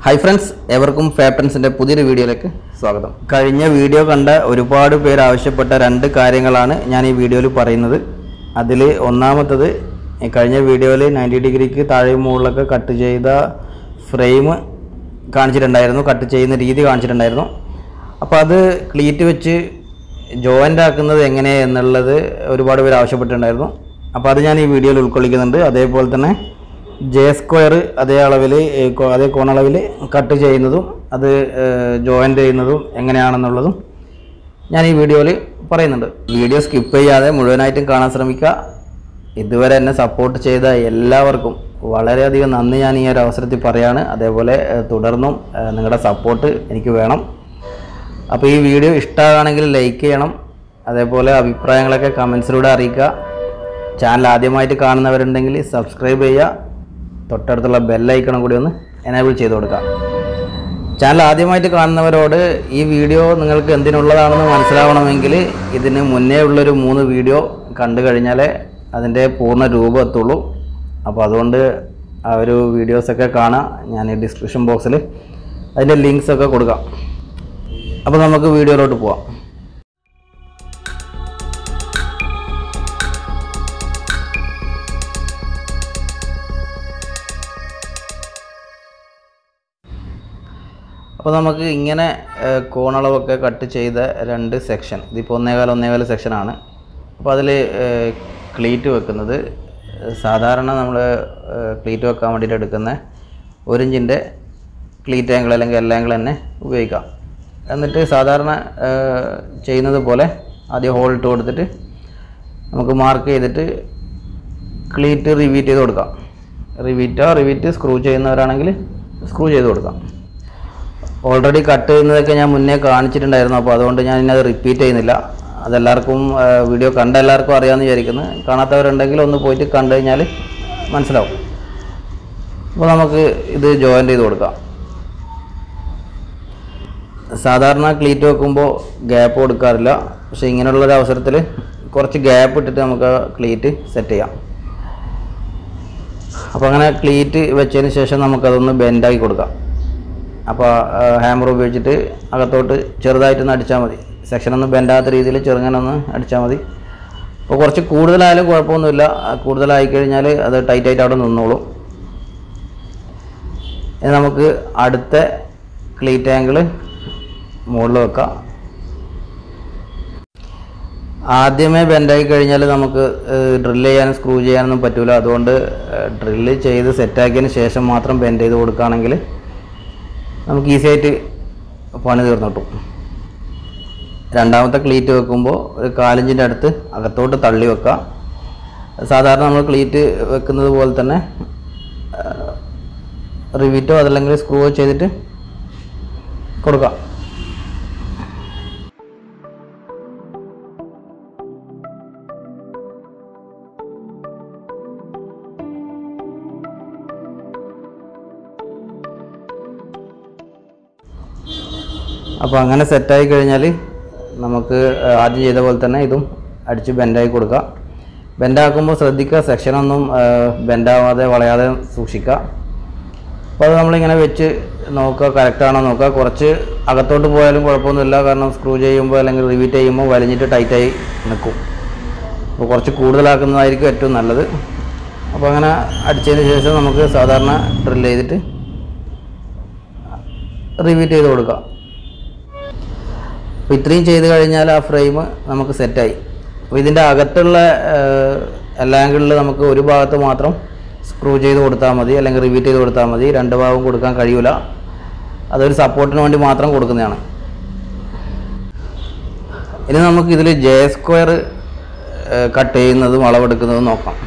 Hi friends, എവർക്കും ഫാപ്റ്റൻസിൻ്റെ പുതിയൊരു വീഡിയോയിലേക്ക് സ്വാഗതം. കഴിഞ്ഞ വീഡിയോ കണ്ട ഒരുപാട് പേര് ആവശ്യപ്പെട്ട രണ്ട് കാര്യങ്ങളാണ് ഞാൻ ഈ വീഡിയോയിൽ പറയുന്നത്. അതിൽ ഒന്നാമത്തത്, കഴിഞ്ഞ വീഡിയോയിൽ 90 ഡിഗ്രിക്ക് താഴെ മുകളിലൊക്കെ കട്ട് ചെയ്ത ഫ്രെയിം കാണിച്ചിട്ടുണ്ടായിരുന്നു, കട്ട് ചെയ്യുന്ന രീതി കാണിച്ചിട്ടുണ്ടായിരുന്നു. അപ്പോൾ അത് ക്ലീറ്റ് വെച്ച് ജോയിൻ്റ് ആക്കുന്നത് എങ്ങനെ എന്നുള്ളത് ഒരുപാട് പേര് ആവശ്യപ്പെട്ടിട്ടുണ്ടായിരുന്നു. അപ്പോൾ അത് ഞാൻ ഈ വീഡിയോയിൽ ഉൾക്കൊള്ളിക്കുന്നുണ്ട്. അതേപോലെ തന്നെ J² അതേ അളവിൽ അതേ കോണളവിൽ കട്ട് ചെയ്യുന്നതും അത് ജോയിൻ്റ് ചെയ്യുന്നതും എങ്ങനെയാണെന്നുള്ളതും ഞാൻ ഈ വീഡിയോയിൽ പറയുന്നുണ്ട്. വീഡിയോ സ്കിപ്പ് ചെയ്യാതെ മുഴുവനായിട്ടും കാണാൻ ശ്രമിക്കുക. ഇതുവരെ എന്നെ സപ്പോർട്ട് ചെയ്ത എല്ലാവർക്കും വളരെയധികം നന്ദി ഞാൻ ഈ ഒരു അവസരത്തിൽ പറയുകയാണ്. അതേപോലെ തുടർന്നും നിങ്ങളുടെ സപ്പോർട്ട് എനിക്ക് വേണം. അപ്പോൾ ഈ വീഡിയോ ഇഷ്ടമാണെങ്കിൽ ലൈക്ക് ചെയ്യണം. അതേപോലെ അഭിപ്രായങ്ങളൊക്കെ കമൻസിലൂടെ അറിയിക്കുക. ചാനൽ ആദ്യമായിട്ട് കാണുന്നവരുണ്ടെങ്കിൽ സബ്സ്ക്രൈബ് ചെയ്യുക. തൊട്ടടുത്തുള്ള ബെല്ലൈക്കണം കൂടി ഒന്ന് എനേബിൾ ചെയ്ത് കൊടുക്കുക. ചാനൽ ആദ്യമായിട്ട് കാണുന്നവരോട് ഈ വീഡിയോ നിങ്ങൾക്ക് എന്തിനുള്ളതാണെന്ന് മനസ്സിലാവണമെങ്കിൽ ഇതിന് മുന്നേ ഉള്ളൊരു 3 വീഡിയോ കണ്ടു കഴിഞ്ഞാലേ അതിൻ്റെ പൂർണ്ണ രൂപം എത്തുള്ളൂ. അപ്പോൾ അതുകൊണ്ട് ആ ഒരു വീഡിയോസൊക്കെ കാണാം. ഞാൻ ഈ ഡിസ്ക്രിപ്ഷൻ ബോക്സിൽ അതിൻ്റെ ലിങ്ക്സൊക്കെ കൊടുക്കാം. അപ്പോൾ നമുക്ക് വീഡിയോയിലോട്ട് പോവാം. അപ്പോൾ നമുക്ക് ഇങ്ങനെ കോണളവൊക്കെ കട്ട് ചെയ്ത 2 സെക്ഷൻ, ഇതിപ്പോൾ 1.25 സെക്ഷനാണ്. അപ്പോൾ അതിൽ ക്ലീറ്റ് വെക്കുന്നത് സാധാരണ നമ്മൾ ക്ലീറ്റ് വെക്കാൻ വേണ്ടിയിട്ട് എടുക്കുന്ന 1 ഇഞ്ചിൻ്റെ ക്ലീറ്റ് ആംഗിൾ അല്ലെങ്കിൽ എൽ ആംഗിൾ തന്നെ ഉപയോഗിക്കാം. എന്നിട്ട് സാധാരണ ചെയ്യുന്നത് പോലെ ആദ്യം ഹോൾ ഇട്ട് കൊടുത്തിട്ട് നമുക്ക് മാർക്ക് ചെയ്തിട്ട് ക്ലീറ്റ് റിവീറ്റ് ചെയ്ത് കൊടുക്കാം. റിവീറ്റ് സ്ക്രൂ ചെയ്യുന്നവരാണെങ്കിൽ സ്ക്രൂ ചെയ്ത് കൊടുക്കാം. ഓൾറെഡി കട്ട് ചെയ്യുന്നതൊക്കെ ഞാൻ മുന്നേ കാണിച്ചിട്ടുണ്ടായിരുന്നു. അപ്പോൾ അതുകൊണ്ട് ഞാൻ ഇന്നത് റിപ്പീറ്റ് ചെയ്യുന്നില്ല. അതെല്ലാവർക്കും വീഡിയോ കണ്ട എല്ലാവർക്കും അറിയാമെന്ന് വിചാരിക്കുന്നു. കാണാത്തവരുണ്ടെങ്കിൽ ഒന്ന് പോയിട്ട് കണ്ടു കഴിഞ്ഞാൽ മനസ്സിലാവും. അപ്പോൾ നമുക്ക് ഇത് ജോയിൻ്റ് ചെയ്ത് കൊടുക്കാം. സാധാരണ ക്ലീറ്റ് വെക്കുമ്പോൾ ഗ്യാപ്പ് കൊടുക്കാറില്ല. പക്ഷേ ഇങ്ങനെയുള്ളൊരു അവസരത്തിൽ കുറച്ച് ഗ്യാപ്പ് ഇട്ടിട്ട് നമുക്ക് ക്ലീറ്റ് സെറ്റ് ചെയ്യാം. അപ്പോൾ അങ്ങനെ ക്ലീറ്റ് വെച്ചതിന് ശേഷം നമുക്കതൊന്ന് ബെൻഡാക്കി കൊടുക്കാം. അപ്പോൾ ഹാമർ ഉപയോഗിച്ചിട്ട് അകത്തോട്ട് ചെറുതായിട്ടൊന്ന് അടിച്ചാൽ മതി. സെക്ഷനൊന്നും ബെൻഡാത്ത രീതിയിൽ ചെറുങ്ങനൊന്ന് അടിച്ചാൽ മതി. അപ്പോൾ കുറച്ച് കൂടുതലായാലും കുഴപ്പമൊന്നുമില്ല. കൂടുതലായി കഴിഞ്ഞാൽ അത് ടൈറ്റായിട്ട് അവിടെ നിന്നോളും. ഇനി നമുക്ക് അടുത്ത ക്ലീറ്റ് ആംഗിൾ മുകളിൽ വെക്കാം. ആദ്യമേ ബെൻഡായി കഴിഞ്ഞാൽ നമുക്ക് ഡ്രില്ല് ചെയ്യാനും സ്ക്രൂ ചെയ്യാനൊന്നും പറ്റില്ല. അതുകൊണ്ട് ഡ്രില്ല് ചെയ്ത് സെറ്റാക്കിയതിന് ശേഷം മാത്രം ബെൻഡ് ചെയ്ത് കൊടുക്കുകയാണെങ്കിൽ നമുക്ക് ഈസി ആയിട്ട് പണി തീർന്നു കിട്ടും. രണ്ടാമത്തെ ക്ലീറ്റ് വെക്കുമ്പോൾ ഒരു 4 ഇഞ്ചിൻ്റെ അടുത്ത് അകത്തോട്ട് തള്ളി വെക്കുക. സാധാരണ നമ്മൾ ക്ലീറ്റ് വെക്കുന്നത് പോലെ തന്നെ റിവീറ്റോ അതല്ലെങ്കിൽ സ്ക്രൂ ചെയ്തിട്ട് കൊടുക്കാം. അപ്പോൾ അങ്ങനെ സെറ്റായി കഴിഞ്ഞാൽ നമുക്ക് ആദ്യം ചെയ്ത പോലെ തന്നെ ഇതും അടിച്ച് ബെൻഡാക്കി കൊടുക്കുക. ബെൻഡാക്കുമ്പോൾ ശ്രദ്ധിക്കുക, സെക്ഷനൊന്നും ബെൻഡാവാതെ വളയാതെ സൂക്ഷിക്കുക. അപ്പോൾ അത് നമ്മളിങ്ങനെ വെച്ച് നോക്കുക, കറക്റ്റാണോ നോക്കുക. കുറച്ച് അകത്തോട്ട് പോയാലും കുഴപ്പമൊന്നുമില്ല. കാരണം സ്ക്രൂ ചെയ്യുമ്പോൾ അല്ലെങ്കിൽ റിവീറ്റ് ചെയ്യുമ്പോൾ വലിഞ്ഞിട്ട് ടൈറ്റായി നിൽക്കും. അപ്പോൾ കുറച്ച് കൂടുതലാക്കുന്നതായിരിക്കും ഏറ്റവും നല്ലത്. അപ്പോൾ അങ്ങനെ അടിച്ചതിന് ശേഷം നമുക്ക് സാധാരണ ഡ്രിൽ ചെയ്തിട്ട് റിവീറ്റ് ചെയ്ത് കൊടുക്കാം. അപ്പോൾ ഇത്രയും ചെയ്ത് കഴിഞ്ഞാൽ ആ ഫ്രെയിം നമുക്ക് സെറ്റായി. അപ്പോൾ ഇതിൻ്റെ അകത്തുള്ള എല്ലാ ആംഗിളിൽ നമുക്ക് ഒരു ഭാഗത്ത് മാത്രം സ്ക്രൂ ചെയ്ത് കൊടുത്താൽ മതി, അല്ലെങ്കിൽ റിവീറ്റ് ചെയ്ത് കൊടുത്താൽ മതി. 2 ഭാഗവും കൊടുക്കാൻ കഴിയില്ല. അതൊരു സപ്പോർട്ടിന് വേണ്ടി മാത്രം കൊടുക്കുന്നതാണ്. ഇനി നമുക്ക് ഇതിൽ J² കട്ട് ചെയ്യുന്നതും അളവെടുക്കുന്നതും നോക്കാം.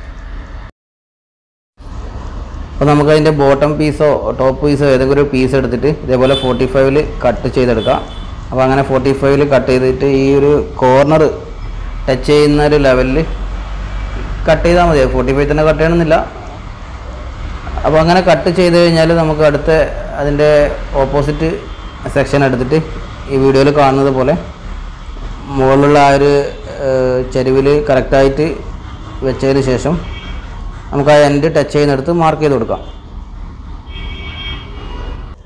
അപ്പോൾ നമുക്കതിൻ്റെ ബോട്ടം പീസോ ടോപ്പ് പീസോ ഏതെങ്കിലും ഒരു പീസ് എടുത്തിട്ട് ഇതേപോലെ 45-ൽ കട്ട് ചെയ്തെടുക്കാം. അപ്പോൾ അങ്ങനെ 45-ൽ കട്ട് ചെയ്തിട്ട് ഈ ഒരു കോർണർ ടച്ച് ചെയ്യുന്ന ഒരു ലെവലിൽ കട്ട് ചെയ്താൽ മതി. 45 തന്നെ കട്ട് ചെയ്യണമെന്നില്ല. അപ്പോൾ അങ്ങനെ കട്ട് ചെയ്ത് കഴിഞ്ഞാൽ നമുക്ക് അടുത്ത അതിൻ്റെ ഓപ്പോസിറ്റ് സെക്ഷൻ എടുത്തിട്ട് ഈ വീഡിയോയിൽ കാണുന്നത് പോലെ മുകളിലുള്ള ആ ഒരു ചെരുവിൽ കറക്റ്റായിട്ട് വെച്ചതിന് ശേഷം നമുക്ക് ആ എൻഡ് ടച്ച് ചെയ്യുന്നിടത്ത് മാർക്ക് ചെയ്ത് കൊടുക്കാം.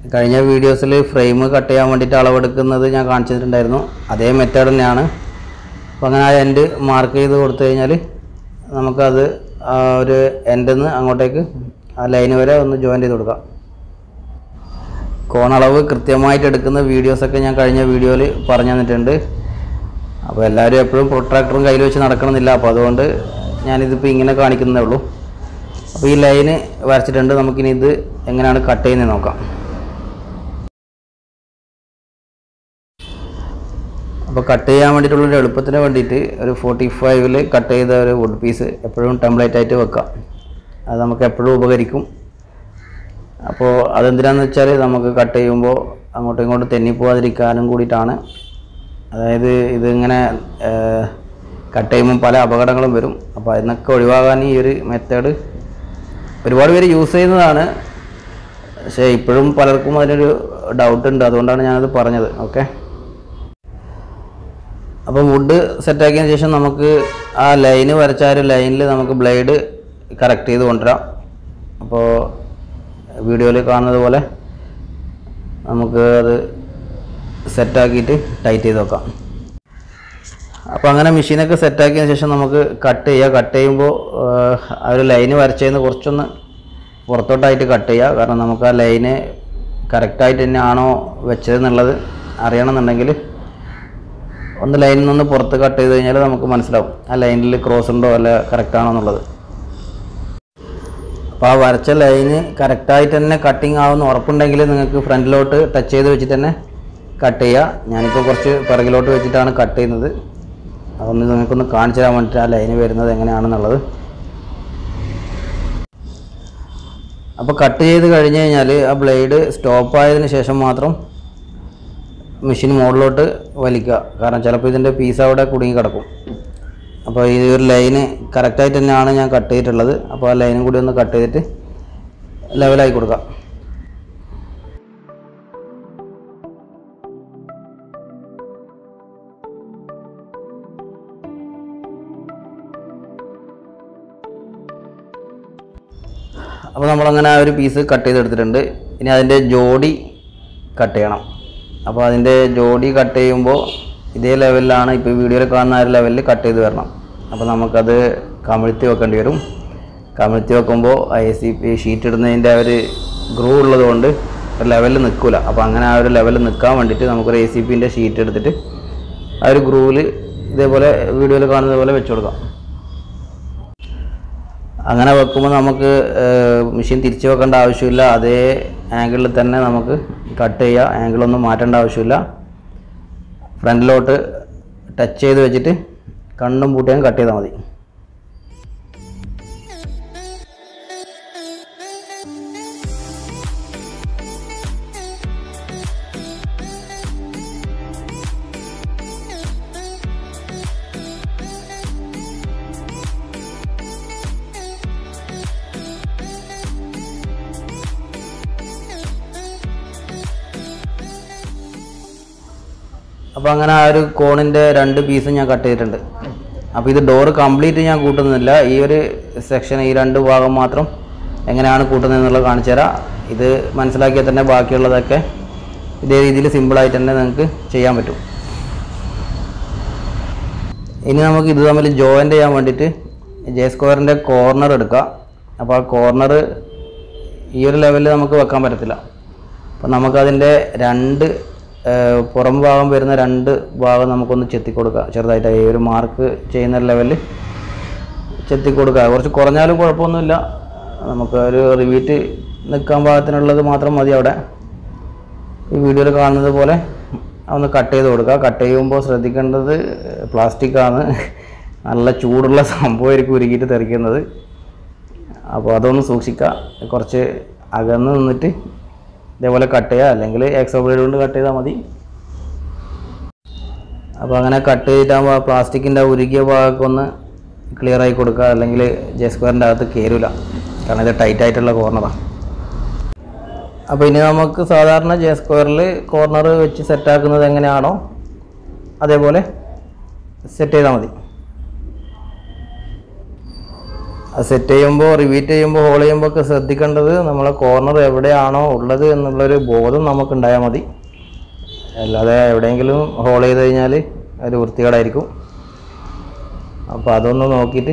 കഴിഞ്ഞ വീഡിയോസിൽ ഫ്രെയിം കട്ട് ചെയ്യാൻ വേണ്ടിയിട്ട് അളവെടുക്കുന്നത് ഞാൻ കാണിച്ചിട്ടുണ്ടായിരുന്നു. അതേ മെത്തേഡ് തന്നെയാണ്. അപ്പോൾ അങ്ങനെ ആ എൻഡ് മാർക്ക് ചെയ്ത് കൊടുത്തു കഴിഞ്ഞാൽ നമുക്കത് ഒരു എൻഡിൽ നിന്ന് അങ്ങോട്ടേക്ക് ആ ലൈന് വരെ ഒന്ന് ജോയിൻ ചെയ്ത് കൊടുക്കാം. കോണളവ് കൃത്യമായിട്ട് എടുക്കുന്ന വീഡിയോസൊക്കെ ഞാൻ കഴിഞ്ഞ വീഡിയോയിൽ പറഞ്ഞു തന്നിട്ടുണ്ട്. അപ്പോൾ എല്ലാവരും എപ്പോഴും പ്രൊട്രാക്ടറും കയ്യിൽ വെച്ച് നടക്കണമെന്നില്ല. അപ്പോൾ അതുകൊണ്ട് ഞാനിതിപ്പോൾ ഇങ്ങനെ കാണിക്കുന്നതേ ഉള്ളൂ. അപ്പോൾ ഈ ലൈന് വരച്ചിട്ടുണ്ട്. നമുക്കിനി ഇത് എങ്ങനെയാണ് കട്ട് ചെയ്യുന്നത് നോക്കാം. അപ്പോൾ കട്ട് ചെയ്യാൻ വേണ്ടിയിട്ടുള്ളൊരു എളുപ്പത്തിന് വേണ്ടിയിട്ട് ഒരു 45-ൽ കട്ട് ചെയ്ത ഒരു വുഡ് പീസ് എപ്പോഴും ടെംപ്ലേറ്റ് ആയിട്ട് വെക്കാം. അത് നമുക്ക് എപ്പോഴും ഉപകരിക്കും. അപ്പോൾ അതെന്തിനാന്ന് വെച്ചാൽ നമുക്ക് കട്ട് ചെയ്യുമ്പോൾ അങ്ങോട്ടും ഇങ്ങോട്ടും തെന്നിപ്പോവാതിരിക്കാനും കൂടിയിട്ടാണ്. അതായത് ഇതിങ്ങനെ കട്ട് ചെയ്യുമ്പോൾ പല അപകടങ്ങളും വരും. അപ്പോൾ അതിനൊക്കെ ഒഴിവാകാൻ ഈ ഒരു മെത്തേഡ് ഒരുപാട് പേര് യൂസ് ചെയ്യുന്നതാണ്. പക്ഷേ ഇപ്പോഴും പലർക്കും അതിനൊരു ഡൗട്ട് ഉണ്ട്. അതുകൊണ്ടാണ് ഞാനത് പറഞ്ഞത്. ഓക്കെ, അപ്പോൾ വുഡ് സെറ്റാക്കിയതിന് ശേഷം നമുക്ക് ആ ലൈന് വരച്ച ആ ഒരു ലൈനിൽ നമുക്ക് ബ്ലേഡ് കറക്റ്റ് ചെയ്ത് കൊണ്ടുവരാം. അപ്പോൾ വീഡിയോയിൽ കാണുന്നത് പോലെ നമുക്ക് അത് സെറ്റാക്കിയിട്ട് ടൈറ്റ് ചെയ്ത് വെക്കാം. അപ്പോൾ അങ്ങനെ മെഷീനൊക്കെ സെറ്റാക്കിയതിന് ശേഷം നമുക്ക് കട്ട് ചെയ്യുക. കട്ട് ചെയ്യുമ്പോൾ ആ ഒരു ലൈന് വരച്ചതിന് കുറച്ചൊന്ന് പുറത്തോട്ടായിട്ട് കട്ട് ചെയ്യുക. കാരണം നമുക്ക് ആ ലൈന് കറക്റ്റായിട്ട് തന്നെയാണോ വെച്ചതെന്നുള്ളത് അറിയണമെന്നുണ്ടെങ്കിൽ ഒന്ന് ലൈനിൽ നിന്ന് പുറത്ത് കട്ട് ചെയ്ത് കഴിഞ്ഞാൽ നമുക്ക് മനസ്സിലാവും ആ ലൈനിൽ ക്രോസ് ഉണ്ടോ അല്ല കറക്റ്റാണോ എന്നുള്ളത്. അപ്പോൾ ആ വരച്ച ലൈന് കറക്റ്റായിട്ട് തന്നെ കട്ടിങ് ആവുമെന്ന് ഉറപ്പുണ്ടെങ്കിൽ നിങ്ങൾക്ക് ഫ്രണ്ടിലോട്ട് ടച്ച് ചെയ്ത് വെച്ചിട്ട് തന്നെ കട്ട് ചെയ്യുക. ഞാനിപ്പോൾ കുറച്ച് പിറകിലോട്ട് വെച്ചിട്ടാണ് കട്ട് ചെയ്യുന്നത്. അതൊന്ന് നിങ്ങൾക്കൊന്ന് കാണിച്ചു തരാൻ വേണ്ടിയിട്ട് ആ ലൈന് വരുന്നത് എങ്ങനെയാണെന്നുള്ളത്. അപ്പോൾ കട്ട് ചെയ്ത് കഴിഞ്ഞ് കഴിഞ്ഞാൽ ആ ബ്ലേഡ് സ്റ്റോപ്പായതിന് ശേഷം മാത്രം മെഷീൻ മുകളിലോട്ട് വലിക്കുക. കാരണം ചിലപ്പോൾ ഇതിൻ്റെ പീസ് അവിടെ കുടുങ്ങി കിടക്കും. അപ്പോൾ ഈ ഒരു ലൈന് കറക്റ്റായിട്ട് തന്നെയാണ് ഞാൻ കട്ട് ചെയ്തിട്ടുള്ളത്. അപ്പോൾ ആ ലൈനും കൂടി ഒന്ന് കട്ട് ചെയ്തിട്ട് ലെവലായി കൊടുക്കാം. അപ്പോൾ നമ്മളങ്ങനെ ആ ഒരു പീസ് കട്ട് ചെയ്തെടുത്തിട്ടുണ്ട്. ഇനി അതിൻ്റെ ജോഡി കട്ട് ചെയ്യണം. അപ്പോൾ അതിൻ്റെ ജോഡി കട്ട് ചെയ്യുമ്പോൾ ഇതേ ലെവലിലാണ് ഇപ്പോൾ വീഡിയോയിൽ കാണുന്ന ആ ഒരു ലെവലിൽ കട്ട് ചെയ്ത് വരണം. അപ്പോൾ നമുക്കത് കമിഴ്ത്തി വെക്കേണ്ടി വരും. കമിഴ്ത്തി വെക്കുമ്പോൾ ACP ഷീറ്റ് ഇടുന്നതിൻ്റെ ആ ഒരു ഗ്രൂ ഉള്ളത് കൊണ്ട് ഒരു ലെവലിൽ നിൽക്കില്ല. അപ്പോൾ അങ്ങനെ ആ ഒരു ലെവലിൽ നിൽക്കാൻ വേണ്ടിയിട്ട് നമുക്കൊരു ACPൻ്റെ ഷീറ്റ് എടുത്തിട്ട് ആ ഒരു ഗ്രൂവിൽ ഇതേപോലെ വീഡിയോയിൽ കാണുന്നത് പോലെ വെച്ച് കൊടുക്കാം. അങ്ങനെ വെക്കുമ്പോൾ നമുക്ക് മെഷീൻ തിരിച്ച് വെക്കേണ്ട ആവശ്യമില്ല. അതേ ആംഗിളിൽ തന്നെ നമുക്ക് കട്ട് ചെയ്യുക. ആംഗിളൊന്നും മാറ്റേണ്ട ആവശ്യമില്ല. ഫ്രണ്ടിലോട്ട് ടച്ച് ചെയ്ത് വെച്ചിട്ട് കണ്ണും പൂട്ടിയും കട്ട് ചെയ്താൽ മതി. അപ്പോൾ അങ്ങനെ ആ ഒരു കോണിൻ്റെ 2 പീസും ഞാൻ കട്ട് ചെയ്തിട്ടുണ്ട്. അപ്പോൾ ഇത് ഡോറ് കംപ്ലീറ്റ് ഞാൻ കൂട്ടുന്നില്ല. ഈ ഒരു സെക്ഷൻ ഈ 2 ഭാഗം മാത്രം എങ്ങനെയാണ് കൂട്ടുന്നതെന്നുള്ളത് കാണിച്ചു തരാം. ഇത് മനസ്സിലാക്കിയാൽ തന്നെ ബാക്കിയുള്ളതൊക്കെ ഇതേ രീതിയിൽ സിമ്പിളായിട്ട് തന്നെ നിങ്ങൾക്ക് ചെയ്യാൻ പറ്റും. ഇനി നമുക്ക് ഇത് തമ്മിൽ ജോയിൻ്റ് ചെയ്യാൻ വേണ്ടിയിട്ട് J-സ്ക്വയറിൻ്റെ കോർണർ എടുക്കുക. അപ്പോൾ ആ കോർണർ ഈ ഒരു ലെവലിൽ നമുക്ക് വെക്കാൻ പറ്റത്തില്ല. അപ്പോൾ നമുക്കതിൻ്റെ 2 പുറം ഭാഗം വരുന്ന 2 ഭാഗം നമുക്കൊന്ന് ചെത്തിക്കൊടുക്കുക. ചെറുതായിട്ട് ഈ ഒരു മാർക്ക് ചെയ്യുന്ന ലെവലിൽ ചെത്തിക്കൊടുക്കുക. കുറച്ച് കുറഞ്ഞാലും കുഴപ്പമൊന്നുമില്ല. നമുക്ക് ഒരു റിവീറ്റ് നിൽക്കാൻ പാകത്തിനുള്ളത് മാത്രം മതി. അവിടെ ഈ വീഡിയോയിൽ കാണുന്നത് പോലെ ഒന്ന് കട്ട് ചെയ്ത് കൊടുക്കുക. കട്ട് ചെയ്യുമ്പോൾ ശ്രദ്ധിക്കേണ്ടത് പ്ലാസ്റ്റിക്കാണ്. നല്ല ചൂടുള്ള സംഭവമായിരിക്കും ഉരുക്കിയിട്ട് തെറിക്കുന്നത്. അപ്പോൾ അതൊന്ന് സൂക്ഷിക്കുക. കുറച്ച് അകന്ന് നിന്നിട്ട് ഇതേപോലെ കട്ട് ചെയ്യുക. അല്ലെങ്കിൽ എക്സോ ബ്ലേഡ് കൊണ്ട് കട്ട് ചെയ്താൽ മതി. അപ്പോൾ അങ്ങനെ കട്ട് ചെയ്തിട്ടാകുമ്പോൾ പ്ലാസ്റ്റിക്കിൻ്റെ ഉരുകിയ ഭാഗമൊക്കെ ഒന്ന് ക്ലിയർ ആയി കൊടുക്കുക. അല്ലെങ്കിൽ J-സ്ക്വയറിൻ്റെ അകത്ത് കയറില്ല. കാരണം ഇത് ടൈറ്റ് ആയിട്ടുള്ള കോർണറാണ്. അപ്പോൾ ഇനി നമുക്ക് സാധാരണ J-സ്ക്വയറിൽ കോർണർ വെച്ച് സെറ്റാക്കുന്നത് എങ്ങനെയാണോ അതേപോലെ സെറ്റ് ചെയ്താൽ മതി. സെറ്റ് ചെയ്യുമ്പോൾ റിവീറ്റ് ചെയ്യുമ്പോൾ ഹോൾ ചെയ്യുമ്പോൾ ഒക്കെ ശ്രദ്ധിക്കേണ്ടത് നമ്മളെ കോർണർ എവിടെയാണോ ഉള്ളത് എന്നുള്ളൊരു ബോധം നമുക്കുണ്ടായാൽ മതി. അല്ലാതെ എവിടെയെങ്കിലും ഹോൾ ചെയ്ത് കഴിഞ്ഞാൽ ഒരു വൃത്തികേടായിരിക്കും. അപ്പോൾ അതൊന്ന് നോക്കിയിട്ട്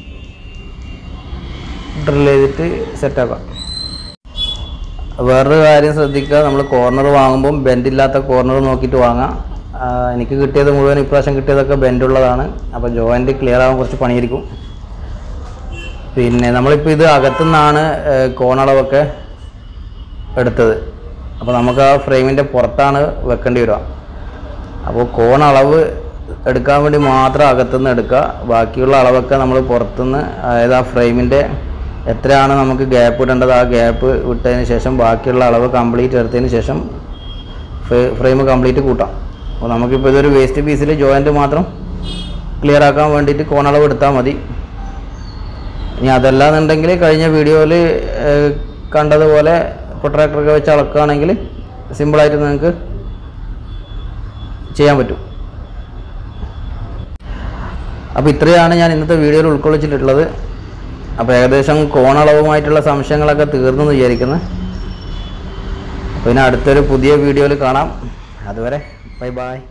ഡ്രിൽ ചെയ്തിട്ട് സെറ്റാക്കാം. വേറൊരു കാര്യം ശ്രദ്ധിക്കുക, നമ്മൾ കോർണർ വാങ്ങുമ്പം ബെൻഡില്ലാത്ത കോർണർ നോക്കിയിട്ട് വാങ്ങാം. എനിക്ക് കിട്ടിയത് മുഴുവൻ ഇപ്രാവശ്യം കിട്ടിയതൊക്കെ ബെൻഡുള്ളതാണ്. അപ്പോൾ ജോയിൻറ്റ് ക്ലിയർ ആകാൻ കുറച്ച് പണിയായിരിക്കും. പിന്നെ നമ്മളിപ്പോൾ ഇത് അകത്തുനിന്നാണ് കോണളവൊക്കെ എടുത്തത്. അപ്പോൾ നമുക്ക് ആ ഫ്രെയിമിൻ്റെ പുറത്താണ് വെക്കേണ്ടി വരിക. അപ്പോൾ കോണളവ് എടുക്കാൻ വേണ്ടി മാത്രം അകത്തുനിന്ന് എടുക്കുക. ബാക്കിയുള്ള അളവൊക്കെ നമ്മൾ പുറത്തുനിന്ന്, അതായത് ആ ഫ്രെയിമിൻ്റെ എത്രയാണ് നമുക്ക് ഗ്യാപ്പ് ഇടേണ്ടത് ആ ഗ്യാപ്പ് വിട്ടതിന് ശേഷം ബാക്കിയുള്ള അളവ് കംപ്ലീറ്റ് എടുത്തതിന് ശേഷം ഫ്രെയിം കംപ്ലീറ്റ് കൂട്ടാം. അപ്പോൾ നമുക്കിപ്പോൾ ഇതൊരു വേസ്റ്റ് പീസിൽ ജോയിൻറ്റ് മാത്രം ക്ലിയർ ആക്കാൻ വേണ്ടിയിട്ട് കോണളവ് എടുത്താൽ മതി. ഇനി അതല്ലാന്നുണ്ടെങ്കിൽ കഴിഞ്ഞ വീഡിയോയിൽ കണ്ടതുപോലെ പ്രൊട്രാക്ടറൊക്കെ വെച്ച് അളക്കുകയാണെങ്കിൽ സിമ്പിളായിട്ട് നിങ്ങൾക്ക് ചെയ്യാൻ പറ്റും. അപ്പോൾ ഇത്രയാണ് ഞാൻ ഇന്നത്തെ വീഡിയോയിൽ ഉൾക്കൊള്ളിച്ചിട്ടുള്ളത്. അപ്പോൾ ഏകദേശം കോണളവുമായിട്ടുള്ള സംശയങ്ങളൊക്കെ തീർന്നു എന്ന് വിചാരിക്കുന്നു. അപ്പോൾ ഇനി അടുത്തൊരു പുതിയ വീഡിയോയിൽ കാണാം. അതുവരെ ബൈ ബൈ.